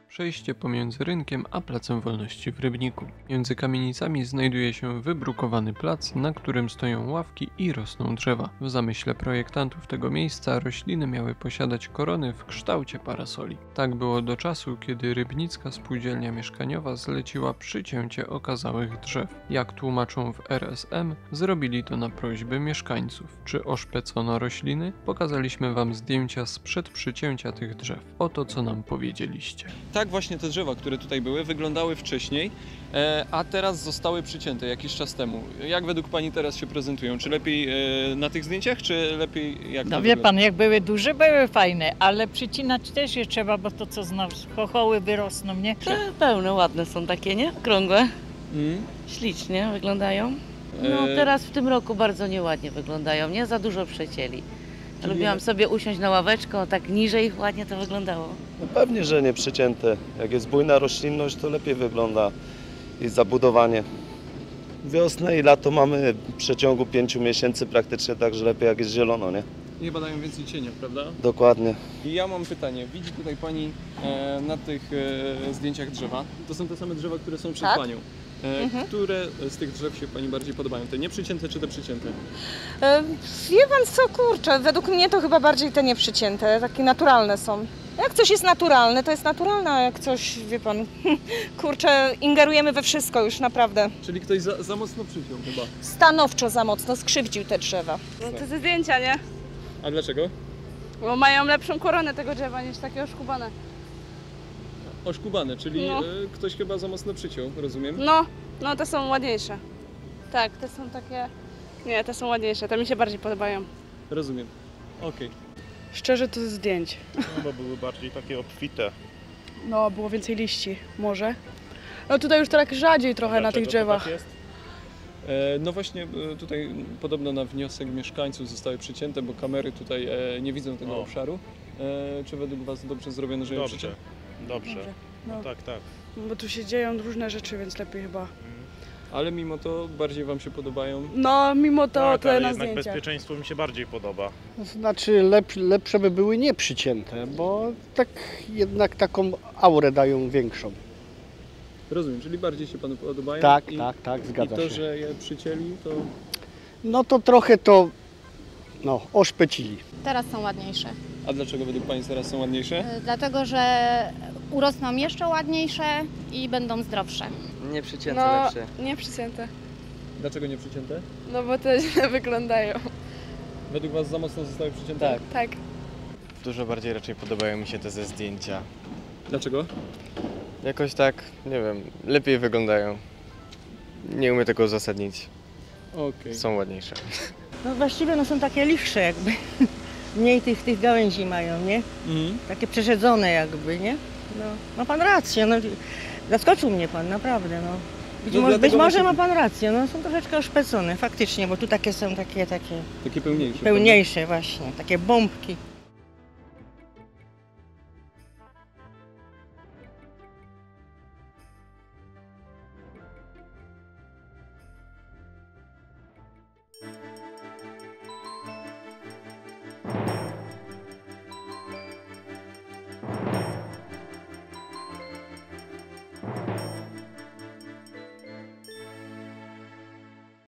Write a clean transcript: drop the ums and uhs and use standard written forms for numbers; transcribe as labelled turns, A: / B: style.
A: Przejście pomiędzy rynkiem a Placem Wolności w Rybniku. Między kamienicami znajduje się wybrukowany plac, na którym stoją ławki i rosną drzewa. W zamyśle projektantów tego miejsca rośliny miały posiadać korony w kształcie parasoli. Tak było do czasu, kiedy Rybnicka Spółdzielnia Mieszkaniowa zleciła przycięcie okazałych drzew. Jak tłumaczą w RSM, zrobili to na prośbę mieszkańców. Czy oszpecono rośliny? Pokazaliśmy wam zdjęcia sprzed przycięcia tych drzew. Oto co nam powiedzieliście.
B: Tak właśnie te drzewa, które tutaj były, wyglądały wcześniej, a teraz zostały przycięte jakiś czas temu. Jak według Pani teraz się prezentują? Czy lepiej na tych zdjęciach, czy lepiej jak
C: No wie pan, jak były duże, były fajne, ale przycinać też je trzeba, bo to co znasz, chochoły wyrosną, nie?
D: Pełne, ładne są takie, nie? Okrągłe. Ślicznie wyglądają. No teraz w tym roku bardzo nieładnie wyglądają, nie? Za dużo przecięli. Ja lubiłam sobie usiąść na ławeczkę, tak niżej ładnie to wyglądało.
E: No pewnie, że nie przycięte. Jak jest bujna roślinność, to lepiej wygląda i zabudowanie. Wiosnę i lato mamy w przeciągu 5 miesięcy praktycznie, także lepiej jak jest zielono, nie?
B: I chyba dają więcej cienia, prawda?
E: Dokładnie.
B: I ja mam pytanie. Widzi tutaj Pani na tych zdjęciach drzewa? To są te same drzewa, które są przed
F: Tak.
B: Panią. Które z tych drzew się Pani bardziej podobają? Te nieprzycięte czy te przycięte?
F: Wie pan co, kurczę, według mnie to chyba bardziej te nieprzycięte, takie naturalne są. Jak coś jest naturalne, to jest naturalne, a jak coś, wie pan, kurczę, ingerujemy we wszystko już naprawdę.
B: Czyli ktoś za mocno przyciął chyba.
F: Stanowczo za mocno skrzywdził te drzewa.
G: No to ze zdjęcia, nie?
B: A dlaczego?
G: Bo mają lepszą koronę tego drzewa niż takie oszkubane.
B: Oszkubane, czyli
G: No.
B: ktoś chyba za mocno przyciął, rozumiem?
G: No te są ładniejsze. Tak, te są takie... Nie, te są ładniejsze, te mi się bardziej podobają.
B: Rozumiem. Okej.
H: Szczerze to ze zdjęć.
I: No bo były bardziej takie obfite.
H: No, było więcej liści, może. No tutaj już tak rzadziej trochę na tych
I: Dlaczego to
H: drzewach.
I: tak jest?
B: No właśnie tutaj podobno na wniosek mieszkańców zostały przycięte, bo kamery tutaj nie widzą tego obszaru. Czy według Was dobrze zrobiono, że je
I: Dobrze,
B: przycięto?
I: dobrze.
H: No.
I: Tak, tak.
H: Bo tu się dzieją różne rzeczy, więc lepiej chyba.
B: Ale mimo to bardziej Wam się podobają?
H: No, mimo to
I: Tak,
H: te
I: ale
H: na
I: jednak
H: zdjęciach.
I: bezpieczeństwo mi się bardziej podoba.
J: Znaczy lepsze by były nieprzycięte, bo tak jednak taką aurę dają większą.
B: Rozumiem, czyli bardziej się Panu podobają?
J: Tak,
B: I,
J: tak, zgadza
B: I to,
J: się.
B: że je przycięli, to...
J: No to trochę to oszpecili.
K: Teraz są ładniejsze,
B: A dlaczego według Pani teraz są ładniejsze?
K: dlatego że urosną jeszcze ładniejsze i będą zdrowsze.
D: Nieprzycięte
G: No,
D: lepsze.
G: nie przycięte.
B: Dlaczego nie przycięte?
G: No bo te źle wyglądają.
B: Według Was za mocno zostały przycięte?
D: Tak.
G: Tak.
L: Dużo bardziej raczej podobają mi się te ze zdjęcia.
B: Dlaczego?
L: Jakoś tak, nie wiem, lepiej wyglądają. Nie umiem tego uzasadnić.
B: Okej.
L: Są ładniejsze.
C: No właściwie no są takie lichsze jakby. Mniej tych gałęzi mają, nie? Takie przeszedzone jakby, nie? No, ma pan rację, no. Zaskoczył mnie pan, naprawdę, no. Być może ma pan rację, no są troszeczkę oszpecone, faktycznie, bo tu takie są takie
B: Takie pełniejsze.
C: pełniejsze właśnie, takie bombki.